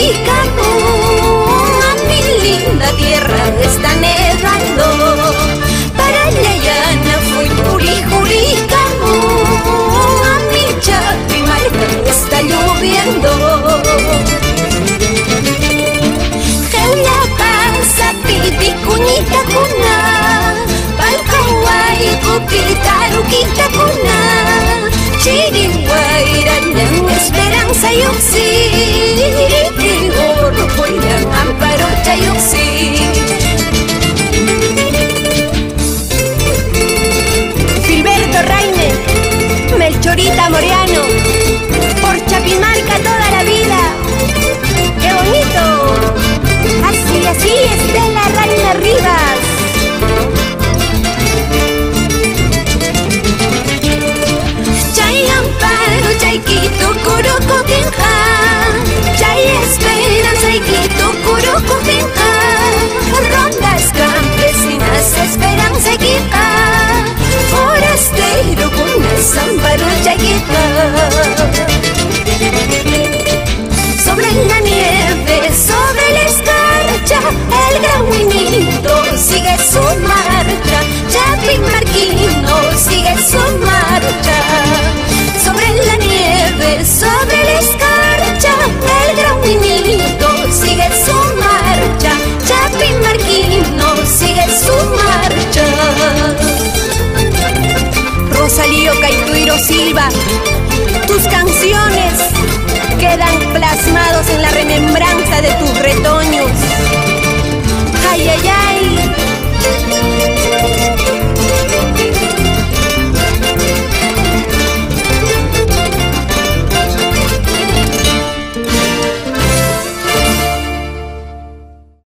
Juricamo, a mi linda tierra está nevando. Para la llana fui Juricamo, a mi Chapimarca está lloviendo. Heula pasa piti cuñita cuna, pal Hawaii cupita ruquita cuna, chiriguairanyang esperanza yuksi, orgullang amparo chayuksi. Gilberto Raime, Melchorita Moreano, por Chapimarca toda la vida. ¡Qué bonito! Así, Estela Raime Rivas. Chay amparo, chay quito, curuco, quinja. Chay esperanza, y quito, curuco, quinja. Rondas campesinas, esperanza, y quinja. Forastero, cunas, amparo, chay quinja. Sobre la nieve, sobre la escarcha, el gran Huinito sigue su marcha. Chapimarquino sigue su marcha.